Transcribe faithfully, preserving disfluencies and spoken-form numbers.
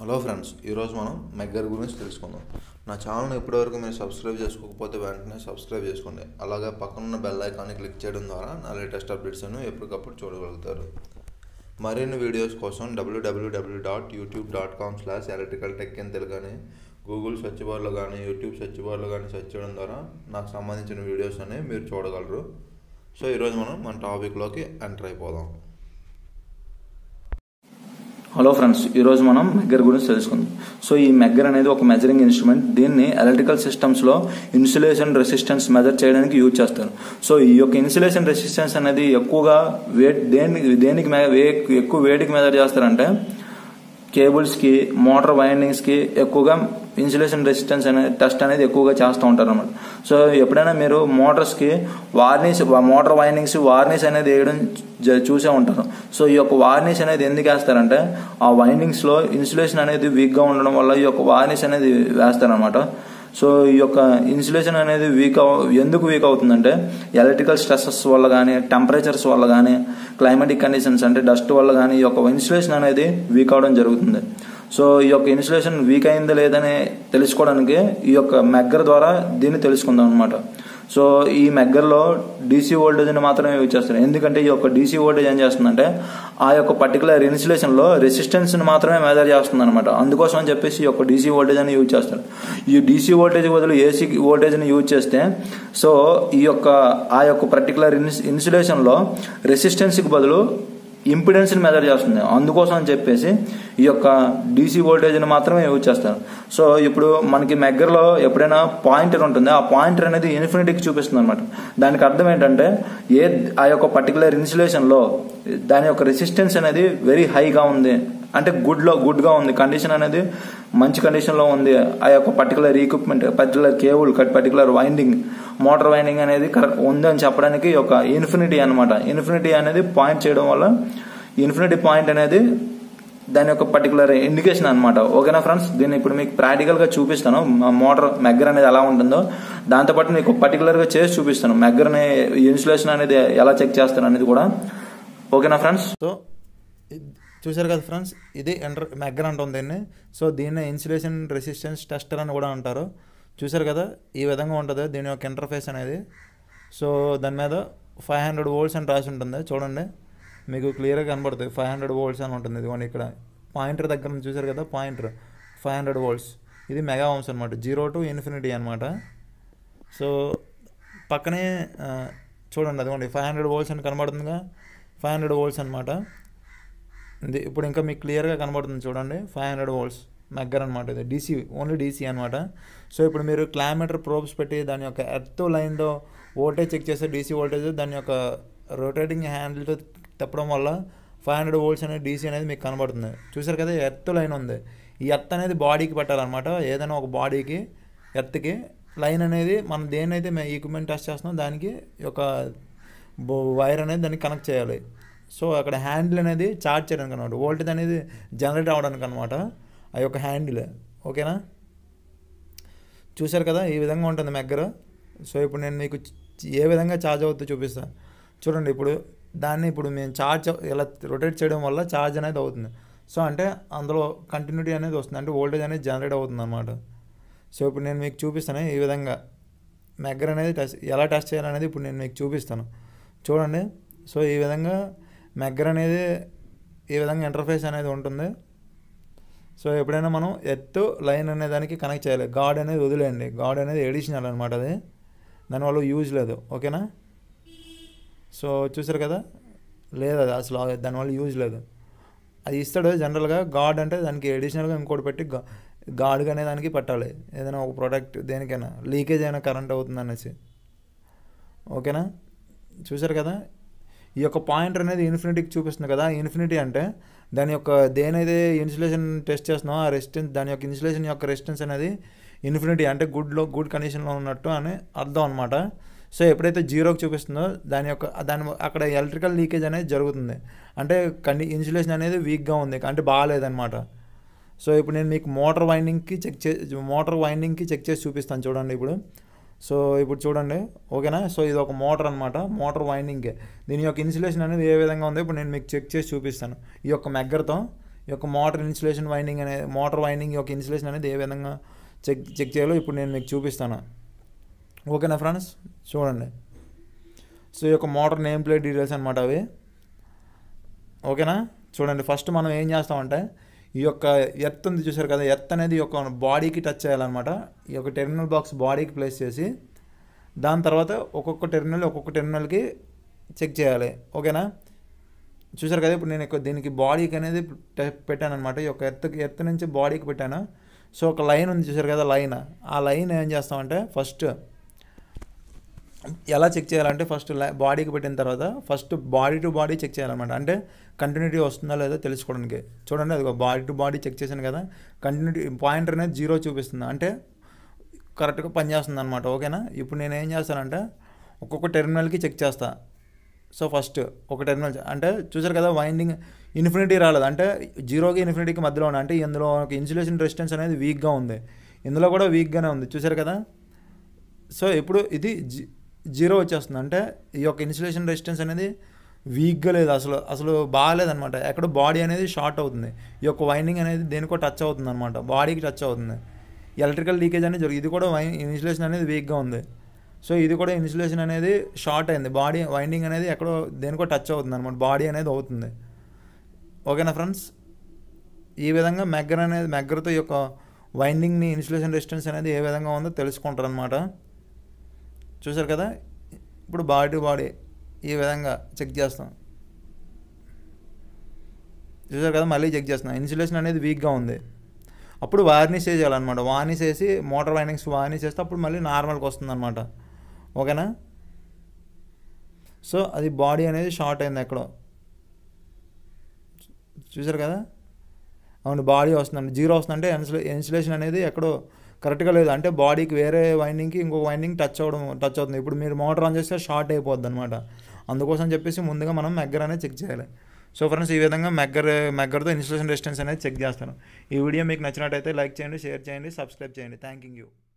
Hello friends, ఈరోజు మనం మెగ్గర్ గురించి తెలుసుకుందాం. నా ఛానల్ని ఇప్పటివరకు మీరు సబ్స్క్రైబ్ చేసుకోకపోతే వెంటనే సబ్స్క్రైబ్ చేసుకోండి. అలాగే పక్కనున్న బెల్ ఐకాన్ని క్లిక్ చేయడం ద్వారా నా లేటెస్ట్ అప్డేట్స్ అನ್ನು ఎప్పటికప్పుడు చూడగలుగుతారు. మరిన్ని వీడియోస్ కోసం డబ్ల్యూడబ్ల్యూడబ్ల్యూ dot YouTube dot com slash electrical tech అని తెలుగుని గూగుల్ సెర్చ్ బార్లో కానీ యూట్యూబ్ సెర్చ్ బార్లో కానీ సెర్చ్ చేయడం ద్వారా నాకు సంబంధించిన వీడియోస్ అనేవి మీరు చూడగలరు. సో ఈరోజు మనం మన టాపిక్లోకి ఎంటర్ అయిపోదాం. హలో ఫ్రెండ్స్, ఈరోజు మనం మెగ్గర్ గురించి తెలుసుకుందాం. సో ఈ మెగ్గర్ అనేది ఒక మెజరింగ్ ఇన్స్ట్రుమెంట్. దీన్ని ఎలక్ట్రికల్ సిస్టమ్స్లో ఇన్సులేషన్ రెసిస్టెన్స్ మెజర్ చేయడానికి యూజ్ చేస్తారు. సో ఈ యొక్క ఇన్సులేషన్ రెసిస్టెన్స్ అనేది ఎక్కువగా వే దేనికి దేనికి ఎక్కువ వేడికి మెజర్ చేస్తారంటే కేబుల్స్కి, మోటార్ వైండింగ్స్కి ఎక్కువగా ఇన్సులేషన్ రెసిస్టెన్స్ అనే టెస్ట్ అనేది ఎక్కువగా చేస్తూ ఉంటారు అన్నమాట. సో ఎప్పుడైనా మీరు మోటార్స్కి వార్నిష్ మోటార్ వైండింగ్స్ వార్నిష్ అనేది వేయడం చూసే ఉంటారు. సో ఈ యొక్క వార్నిష్ అనేది ఎందుకు వేస్తారంటే ఆ వైండింగ్స్లో ఇన్సులేషన్ అనేది వీక్గా ఉండడం వల్ల ఈ యొక్క వార్నిష్ అనేది వేస్తారనమాట. సో ఈ యొక్క ఇన్సులేషన్ అనేది వీక్ ఎందుకు వీక్ అవుతుందంటే ఎలక్ట్రికల్ స్ట్రెసెస్ వల్ల కానీ, టెంపరేచర్స్ వల్ల కానీ, క్లైమాటిక్ కండిషన్స్ అంటే డస్ట్ వల్ల కానీ ఈ యొక్క ఇన్సులేషన్ అనేది వీక్ అవడం జరుగుతుంది. సో ఈ యొక్క ఇన్సులేషన్ వీక్ అయిందా లేదని తెలుసుకోవడానికి ఈ యొక్క మెగ్గర్ ద్వారా దీన్ని తెలుసుకుందాం అనమాట. సో ఈ మెగ్గర్లో డీసీ వోల్టేజ్ని మాత్రమే యూజ్ చేస్తారు. ఎందుకంటే ఈ యొక్క డీసీ వోల్టేజ్ ఏం చేస్తుందంటే ఆ యొక్క పర్టికులర్ ఇన్సులేషన్లో రెసిస్టెన్స్ని మాత్రమే మెజర్ చేస్తుంది అనమాట. అందుకోసం అని చెప్పేసి ఈ యొక్క డీసీ వోల్టేజ్ అని యూజ్ చేస్తారు. ఈ డీసీ వోల్టేజ్ బదులు ఏసీ వోల్టేజ్ని యూజ్ చేస్తే సో ఈ యొక్క ఆ యొక్క పర్టికులర్ ఇన్స్ ఇన్సులేషన్లో రెసిస్టెన్స్కి బదులు ఇంపిడెన్స్ని మెజర్ చేస్తుంది. అందుకోసం అని చెప్పేసి ఈ యొక్క డీసీ వోల్టేజ్ని మాత్రమే యూజ్ చేస్తారు. సో ఇప్పుడు మనకి మెగ్గర్లో ఎప్పుడైనా పాయింటర్ ఉంటుంది, ఆ పాయింటర్ అనేది ఇన్ఫినిటీకి చూపిస్తుంది అనమాట. దానికి అర్థం ఏంటంటే ఏ ఆ యొక్క పర్టికులర్ ఇన్సులేషన్లో దాని యొక్క రెసిస్టెన్స్ అనేది వెరీ హైగా ఉంది, అంటే గుడ్లో గుడ్గా ఉంది, కండిషన్ అనేది మంచి కండిషన్లో ఉంది. ఆ యొక్క particular equipment, particular cable, particular winding, motor winding అనేది కరెక్ట్ ఉంది అని చెప్పడానికి ఒక ఇన్ఫినిటీ అనమాట. ఇన్ఫినిటీ అనేది పాయింట్ చేయడం వల్ల ఇన్ఫినిటీ పాయింట్ అనేది దాని యొక్క పర్టికులర్ ఇండికేషన్ అనమాట. ఓకేనా ఫ్రెండ్స్, దీన్ని ఇప్పుడు మీకు ప్రాక్టికల్గా చూపిస్తాను. మోటార్ మెగ్గర్ అనేది ఎలా ఉంటుందో దాంతోపాటు మీకు పర్టికులర్గా చేసి చూపిస్తాను. మెగ్గర్ని ఇన్సులేషన్ అనేది ఎలా చెక్ చేస్తాను అనేది కూడా. ఓకేనా ఫ్రెండ్స్, సో చూసారు కదా ఫ్రెండ్స్, ఇది ఎంటర్ మెగ్గర్ అంటుంది దీన్ని. సో దీన్ని ఇన్సులేషన్ రెసిస్టెన్స్ టెస్టర్ అని కూడా అంటారు. చూసారు కదా, ఈ విధంగా ఉంటుంది దీని యొక్క ఇంటర్ఫేస్ అనేది. సో దాని మీద ఫైవ్ హండ్రెడ్ వోల్ట్స్ అని రాసి ఉంటుంది. చూడండి, మీకు క్లియర్గా కనబడుతుంది ఫైవ్ హండ్రెడ్ వోల్ట్స్ అని ఉంటుంది. ఇదిగోండి ఇక్కడ పాయింటర్ దగ్గర నుంచి చూసారు కదా, పాయింటర్ ఫైవ్ హండ్రెడ్ వోల్ట్స్. ఇది మెగా ఓమ్స్ అనమాట, జీరో టు ఇన్ఫినిటీ అనమాట. సో పక్కనే చూడండి, అదిగోండి ఫైవ్ హండ్రెడ్ వోల్ట్స్ అని కనబడుతుందిగా, ఫైవ్ హండ్రెడ్ వోల్ట్స్ అనమాట. ఇది ఇప్పుడు ఇంకా మీకు క్లియర్గా కనబడుతుంది చూడండి, ఫైవ్ హండ్రెడ్ వోల్ట్స్ మెగ్గర్ అనమాట. ఇది డీసీ, ఓన్లీ డీసీ అనమాట. సో ఇప్పుడు మీరు క్లామీటర్ ప్రోబ్స్ పెట్టి దాని యొక్క ఎర్త్ లైన్లో వోల్టేజ్ చెక్ చేస్తే డీసీ వోల్టేజ్ దాని యొక్క రొటేటింగ్ హ్యాండిల్తో తిప్పడం వల్ల ఫైవ్ హండ్రెడ్ వోల్ట్స్ అనేది డీసీ అనేది మీకు కనబడుతుంది. చూసారు కదా, ఎర్త్ లైన్ ఉంది. ఈ ఎర్త్ అనేది బాడీకి పెట్టాలన్నమాట. ఏదైనా ఒక బాడీకి ఎర్త్కి లైన్ అనేది మనం దేన్నైతే మేము ఈక్విప్మెంట్ టెస్ట్ చేస్తున్నాం దానికి ఒక వైర్ అనేది దాన్ని కనెక్ట్ చేయాలి. సో అక్కడ హ్యాండిల్ అనేది చార్జ్ చేయడానికి అనమాట, వోల్టేజ్ అనేది జనరేట్ అవ్వడానికి అనమాట ఆ యొక్క హ్యాండిల్. ఓకేనా, చూశారు కదా, ఈ విధంగా ఉంటుంది మెగ్గర్. సో ఇప్పుడు నేను మీకు ఏ విధంగా ఛార్జ్ అవుతుందో చూపిస్తాను. చూడండి, ఇప్పుడు దాన్ని ఇప్పుడు మేము ఛార్జ్ ఇలా రొటేట్ చేయడం వల్ల ఛార్జ్ అనేది అవుతుంది. సో అంటే అందులో కంటిన్యూటీ అనేది వస్తుంది, అంటే వోల్టేజ్ అనేది జనరేట్ అవుతుంది అనమాట. సో ఇప్పుడు నేను మీకు చూపిస్తాను ఈ విధంగా మెగ్గర్ అనేది టెస్ట్ ఎలా టెస్ట్ చేయాలనేది ఇప్పుడు నేను మీకు చూపిస్తాను. చూడండి, సో ఈ విధంగా మెగ్గర్ అనేది ఈ విధంగా ఇంటర్ఫేస్ అనేది ఉంటుంది. సో ఎప్పుడైనా మనం ఎర్త్ లైన్ అనే దానికి కనెక్ట్ చేయాలి. గాడ్ అనేది వదిలేయండి, గాడ్ అనేది ఎడిషనల్ అనమాట, అది దానివల్ల యూజ్ లేదు. ఓకేనా, సో చూసారు కదా, లేదు అది అసలు దానివల్ల యూజ్ లేదు. అది ఇస్తాడు జనరల్గా గాడ్ అంటే దానికి ఎడిషనల్గా ఇంకోటి పెట్టి గాడ్గా అనే దానికి పెట్టాలి, ఏదైనా ఒక ప్రోడక్ట్ దేనికైనా లీకేజ్ అయినా కరెంట్ అవుతుంది అనేసి. ఓకేనా, చూసారు కదా, ఈ యొక్క పాయింటర్ అనేది ఇన్ఫినిటీకి చూపిస్తుంది కదా. ఇన్ఫినిటీ అంటే దాని యొక్క దేనైతే ఇన్సులేషన్ టెస్ట్ చేస్తున్నామో ఆ రెసిస్టెన్స్, దాని యొక్క ఇన్సులేషన్ యొక్క రెసిస్టెన్స్ అనేది ఇన్ఫినిటీ అంటే గుడ్లో గుడ్ కండిషన్లో ఉన్నట్టు అని అర్థం అనమాట. సో ఎప్పుడైతే జీరోకి చూపిస్తుందో దాని యొక్క దాని అక్కడ ఎలక్ట్రికల్ లీకేజ్ అనేది జరుగుతుంది, అంటే కండి ఇన్సులేషన్ అనేది వీక్గా ఉంది, అంటే బాగాలేదనమాట. సో ఇప్పుడు నేను మీకు మోటార్ వైండింగ్కి చెక్ చే మోటార్ వైండింగ్కి చెక్ చేసి చూపిస్తాను చూడండి ఇప్పుడు. సో ఇప్పుడు చూడండి, ఓకేనా. సో ఇది ఒక మోటార్ అనమాట, మోటార్ వైండింగ్కే. దీని యొక్క ఇన్సులేషన్ అనేది ఏ విధంగా ఉందో ఇప్పుడు నేను మీకు చెక్ చేసి చూపిస్తాను ఈ యొక్క మెగ్గర్తో. ఈ యొక్క మోటార్ ఇన్సులేషన్ వైండింగ్ అనే మోటార్ వైండింగ్ యొక్క ఇన్సులేషన్ అనేది ఏ విధంగా చెక్ చెక్ చేయాలో ఇప్పుడు నేను మీకు చూపిస్తాను. ఓకేనా ఫ్రెండ్స్, చూడండి. సో ఈ యొక్క మోటార్ నేమ్ ప్లేట్ డీటెయిల్స్ అనమాట అవి. ఓకేనా, చూడండి. ఫస్ట్ మనం ఏం చేస్తామంటే ఈ యొక్క ఎర్త్ ఉంది చూసారు కదా, ఎర్త్ అనేది ఈ యొక్క బాడీకి టచ్ చేయాలన్నమాట. ఈ యొక్క టెర్మినల్ బాక్స్ బాడీకి ప్లేస్ చేసి దాని తర్వాత ఒక్కొక్క టెర్మినల్ ఒక్కొక్క టెర్మినల్కి చెక్ చేయాలి. ఓకేనా, చూసారు కదా. ఇప్పుడు నేను దీనికి బాడీకి అనేది పెట్టాను అనమాట. ఈ యొక్క ఎర్త్కి ఎర్త్ నుంచి బాడీకి పెట్టాను. సో ఒక లైన్ ఉంది చూసారు కదా, లైన్. ఆ లైన్ ఏం చేస్తామంటే ఫస్ట్ ఎలా చెక్ చేయాలంటే ఫస్ట్ బాడీకి పెట్టిన తర్వాత first body to body check చేయాలన్నమాట. అంటే కంటిన్యూటీ వస్తుందా లేదో తెలుసుకోవడానికి. చూడండి, అది బాడీ టు బాడీ చెక్ చేశాను కదా, కంటిన్యూటీ పాయింటర్ అనేది జీరో చూపిస్తుంది, అంటే కరెక్ట్గా పనిచేస్తుంది అనమాట. ఓకేనా, ఇప్పుడు నేను ఏం చేస్తానంటే ఒక్కొక్క టెర్మినల్కి చెక్ చేస్తా. సో ఫస్ట్ ఒక టెర్మినల్ అంటే చూసారు కదా, వైండింగ్ ఇన్ఫినిటీ రాలేదు, అంటే జీరోకి ఇన్ఫినిటీకి మధ్యలో ఉంది. అంటే ఇందులో ఒక ఇన్సులేషన్ రెసిస్టెన్స్ అనేది వీక్గా ఉంది, ఇందులో కూడా వీక్గానే ఉంది. చూసారు కదా. సో ఇప్పుడు ఇది జీ జీరో వచ్చేస్తుంది, అంటే ఈ యొక్క ఇన్సులేషన్ రెసిస్టెన్స్ అనేది వీక్గా లేదు, అసలు అసలు బాగాలేదనమాట. ఎక్కడ బాడీ అనేది షార్ట్ అవుతుంది, ఈ యొక్క వైండింగ్ అనేది దేనికో టచ్ అవుతుంది అనమాట, బాడీకి టచ్ అవుతుంది. ఎలక్ట్రికల్ లీకేజ్ అనేది జరుగుతుంది. ఇది కూడా వై ఇన్సులేషన్ అనేది వీక్గా ఉంది. సో ఇది కూడా ఇన్సులేషన్ అనేది షార్ట్ అయింది, బాడీ వైండింగ్ అనేది ఎక్కడో దేనికో టచ్ అవుతుంది అనమాట, బాడీ అనేది అవుతుంది. ఓకేనా ఫ్రెండ్స్, ఈ విధంగా మెగ్గర్ అనేది మెగ్గర్తో ఈ యొక్క వైండింగ్ని ఇన్సులేషన్ రెసిస్టెన్స్ అనేది ఏ విధంగా ఉందో తెలుసుకుంటారు అనమాట. చూసారు కదా, ఇప్పుడు బాడీ టు బాడీ ఈ విధంగా చెక్ చేస్తాం. చూసారు కదా, మళ్ళీ చెక్ చేస్తున్నాం. ఇన్సులేషన్ అనేది వీక్గా ఉంది, అప్పుడు వార్నిష్ చేయాలన్నమాట. వార్నిష్ చేసి మోటార్ వైండింగ్స్ వార్నిష్ చేస్తే అప్పుడు మళ్ళీ నార్మల్కి వస్తుంది అనమాట. ఓకేనా, సో అది బాడీ అనేది షార్ట్ అయింది ఎక్కడో. చూసారు కదా, అవును బాడీ వస్తుందండి, జీరో వస్తుందంటే ఇన్సులే ఇన్సులేషన్ అనేది ఎక్కడో కరెక్ట్గా లేదు, అంటే బాడీకి వేరే వైండింగ్కి ఇంకొక వైండింగ్ టచ్ అవ్వడం టచ్ అవుతుంది. ఇప్పుడు మీరు మోటార్ ఆన్ చేస్తే షార్ట్ అయిపోద్ది అనమాట. అందుకోసం చెప్పేసి ముందుగా మనం మెగ్గర్ అనేది చెక్ చేయాలి. సో ఫ్రెండ్స్, ఈ విధంగా మెగ్గర్ మెగ్గర్తో ఇన్సులేషన్ రెసిస్టెన్స్ అనేది చెక్ చేస్తాను. ఈ వీడియో మీకు నచ్చినట్టయితే లైక్ చేయండి, షేర్ చేయండి, సబ్స్క్రైబ్ చేయండి. Thank you.